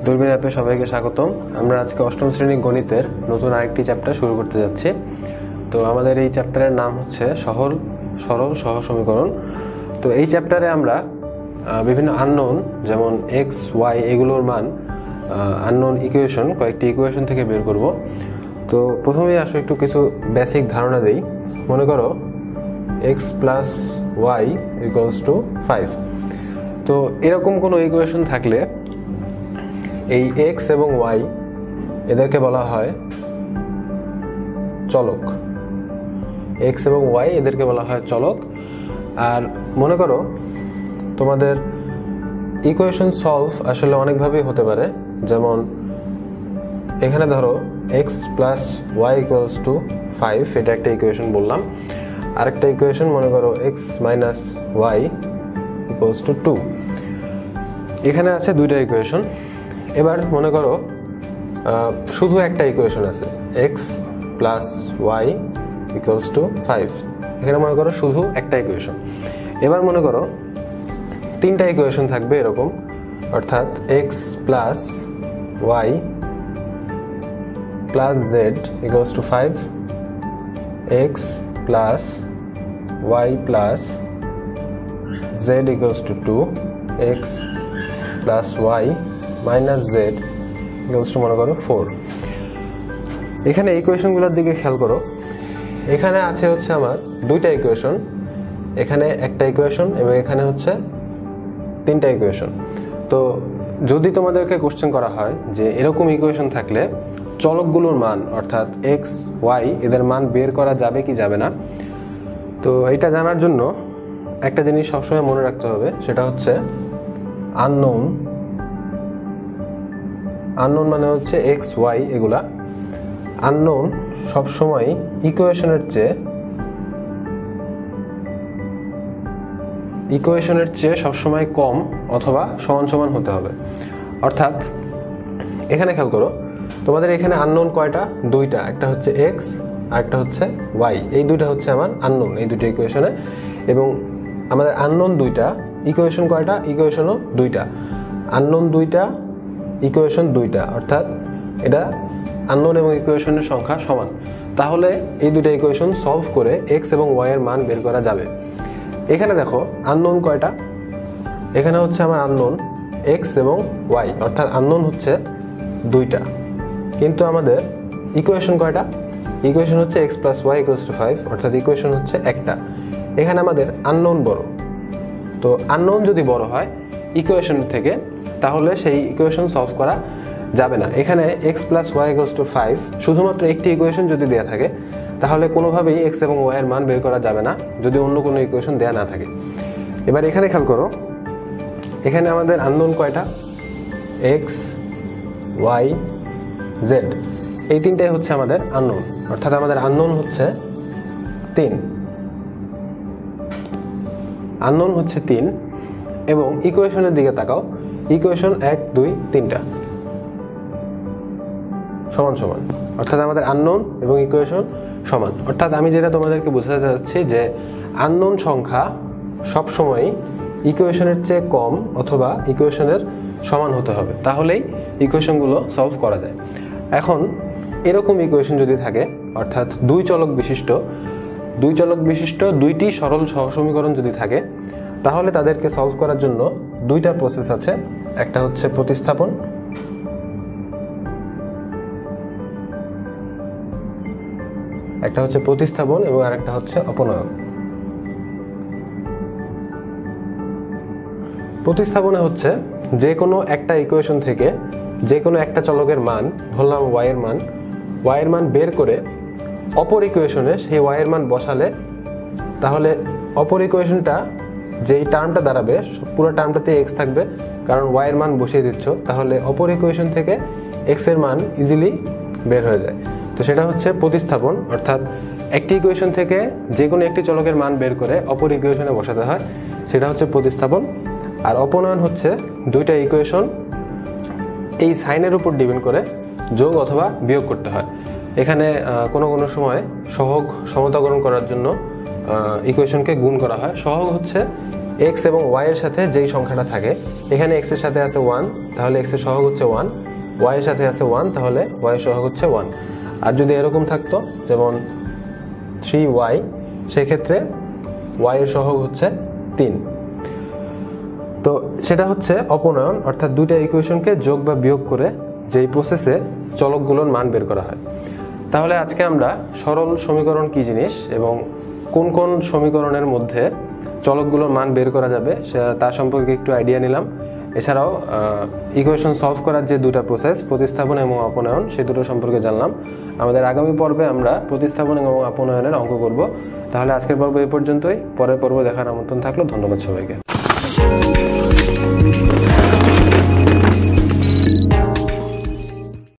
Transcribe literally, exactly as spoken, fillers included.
দূরবীন অ্যাপে সবাইকে স্বাগতম। আমরা আজকে অষ্টম শ্রেণীর গণিতের নতুন আরেকটি চ্যাপ্টার শুরু করতে যাচ্ছি। তো আমাদের এই চ্যাপ্টারের নাম হচ্ছে সহল সরল সহ সমীকরণ। তো এই চ্যাপ্টারে আমরা বিভিন্ন আননোন যেমন এক্স ওয়াই এগুলোর মান আননোন ইকুয়েশন কয়েকটি ইকুয়েশন থেকে বের করব। তো প্রথমেই আসো একটু কিছু বেসিক ধারণা দেই। মনে করো x plus y equals to five. তো এরকম কোনো ইকুয়েশন থাকলে এই এক্স এবং ওয়াই এদেরকে বলা হয় চলক। এক্স এবং ওয়াই এদেরকে বলা হয় চলক। আর মনে করো তোমাদের ইকুয়েশন সলভ আসলে অনেকভাবেই হতে পারে। যেমন এখানে ধরো x plus y equals to five, এটা একটা ইকুয়েশন বললাম। আরেকটা ইকুয়েশন মনে করো x minus y equals to two. এখানে আছে দুইটা ইকুয়েশন। এবার মনে করো শুধু একটা ইকুয়েশন আছে x plus y equals to five. এখানে মনে করো শুধু একটা ইকুয়েশন। এবার মনে করো তিনটা ইকুয়েশন থাকবে এরকম, অর্থাৎ x plus y plus z equals to five, x plus y plus z equals to two, x plus y minus z equals to মনে করো ফোর। এখানে ইকুয়েশনগুলোর দিকে খেয়াল করো। এখানে আছে হচ্ছে আমার দুইটা ইকুয়েশন, এখানে একটা ইকুয়েশন এবং এখানে হচ্ছে তিনটা ইকুয়েশন। তো যদি তোমাদেরকে কোশ্চেন করা হয় যে এরকম ইকুয়েশন থাকলে চলকগুলোর মান অর্থাৎ এক্স ওয়াই এদের মান বের করা যাবে কি যাবে না, তো এটা জানার জন্য একটা জিনিস সবসময় মনে রাখতে হবে, সেটা হচ্ছে আননোন। আননোন মানে হচ্ছে এক্স ওয়াই এগুলা আননোন সবসময় ইকুয়েশনের চেয়ে ইকুয়েশনের চেয়ে সবসময় কম অথবা সমান সমান হতে হবে। অর্থাৎ এখানে খেয়াল করো তোমাদের এখানে আননোন কয়টা? দুইটা, একটা হচ্ছে এক্স আর একটা হচ্ছে ওয়াই। এই দুইটা হচ্ছে আমার আননোন এই দুইটা ইকুয়েশনে। এবং আমাদের আননোন দুইটা, ইকুয়েশন কয়টা? ইকুয়েশনও দুইটা। আননোন দুইটা, ইকুয়েশন দুইটা, অর্থাৎ এটা আননোন এবং ইকুয়েশনের সংখ্যা সমান। তাহলে এই দুইটা ইকুয়েশন সলভ করে এক্স এবং ওয়াই এর মান বের করা যাবে। এখানে দেখো আননোন কয়টা? এখানে হচ্ছে আমার আননোন এক্স এবং ওয়াই, অর্থাৎ আননোন হচ্ছে দুইটা, কিন্তু আমাদের ইকুয়েশন কয়টা? ইকুয়েশন হচ্ছে x plus y equals to five, অর্থাৎ ইকুয়েশন হচ্ছে একটা। এখানে আমাদের আননোন বড়। তো আননোন যদি বড় হয় ইকুয়েশন থেকে, তাহলে সেই ইকুয়েশন সলভ করা যাবে না। এখানে x plus y equals to five শুধুমাত্র একটি ইকুয়েশন যদি দেওয়া থাকে, তাহলে কোনোভাবেই এক্স এবং ওয়াই এর মান বের করা যাবে না যদি অন্য কোনো ইকুয়েশন দেওয়া না থাকে। এবার এখানে খেয়াল করো, এখানে আমাদের আননোন কয়টা? এক্স ওয়াই জেড, এই তিনটাই হচ্ছে আমাদের আননোন, অর্থাৎ আমাদের আননোন হচ্ছে তিন। আননোন হচ্ছে তিন। এবং ইকুয়েশনের দিকে তাকাও, ইকুয়েশন এক দুই তিনটা সমান সমান, অর্থাৎ আমাদের আননোন এবং ইকুয়েশন সমান। অর্থাৎ আমি যেটা তোমাদেরকে বোঝাতে চাচ্ছি যে আননোন সংখ্যা সবসময় ইকুয়েশনের চেয়ে কম অথবা ইকুয়েশনের সমান হতে হবে, তাহলেই ইকুয়েশনগুলো সলভ করা যায়। এখন এরকম ইকুয়েশন যদি থাকে, অর্থাৎ দুই চলক বিশিষ্ট দুই চলক বিশিষ্ট দুইটি সরল সহসমীকরণ যদি থাকে, তাহলে তাদেরকে সলভ করার জন্য দুইটা প্রসেস আছে। একটা হচ্ছে প্রতিস্থাপন, একটা হচ্ছে প্রতিস্থাপন এবং আরেকটা হচ্ছে অপনয়ন। প্রতিস্থাপনে হচ্ছে যে কোনো একটা ইকুয়েশন থেকে যে কোনো একটা চলকের মান, ধরলাম ওয়াই এর মান, ওয়াই এর মান বের করে অপর ইকুয়েশনে সেই ওয়াই এর মান বসালে, তাহলে অপর ইকুয়েশনটা যেই টার্মটা দাঁড়াবে পুরো টার্মটাতে এক্স থাকবে, কারণ ওয়াই এর মান বসিয়ে দিচ্ছ, তাহলে অপর ইকুয়েশন থেকে এক্স এর মান ইজিলি বের হয়ে যায়। তো সেটা হচ্ছে প্রতিস্থাপন, অর্থাৎ একটি ইকুয়েশন থেকে যে কোনো একটি চলকের মান বের করে অপর ইকুয়েশনে বসাতে হয়, সেটা হচ্ছে প্রতিস্থাপন। আর অপনয়ন হচ্ছে দুইটা ইকুয়েশন এই সাইনের উপর ডিপেন্ড করে যোগ অথবা বিয়োগ করতে হয়। এখানে কোনো কোনো সময় সহগ সমতাকরণ করার জন্য ইকুয়েশনকে গুণ করা হয়। সহগ হচ্ছে এক্স এবং ওয়াই এর সাথে যেই সংখ্যাটা থাকে, এখানে এক্স এর সাথে আছে ওয়ান, তাহলে এক্স এর সহগ হচ্ছে ওয়ান, ওয়াই এর সাথে আছে ওয়ান, তাহলে ওয়াই এর সহগ হচ্ছে ওয়ান। আর যদি এরকম থাকতো যেমন থ্রি ওয়াই, সেক্ষেত্রে ওয়াই এর সহগ হচ্ছে তিন। তো সেটা হচ্ছে অপনয়ন, অর্থাৎ দুইটা ইকুয়েশনকে যোগ বা বিয়োগ করে যেই প্রসেসে চলকগুলোর মান বের করা হয়। তাহলে আজকে আমরা সরল সমীকরণ কি জিনিস এবং কোন কোন সমীকরণের মধ্যে চলকগুলোর মান বের করা যাবে সেটা তার সম্পর্কে একটু আইডিয়া নিলাম। এছাড়াও ইকুয়েশন সলভ করার যে দুটা প্রসেস, প্রতিস্থাপন এবং অপনয়ন, সেই দুটো সম্পর্কে জানলাম। আমাদের আগামী পর্বে আমরা প্রতিস্থাপন এবং অপনয়নের অঙ্ক করব। তাহলে আজকের পর্ব এই পর্যন্তই, পরের পর্ব দেখার আমন্ত্রণ থাকলো। ধন্যবাদ সবাইকে।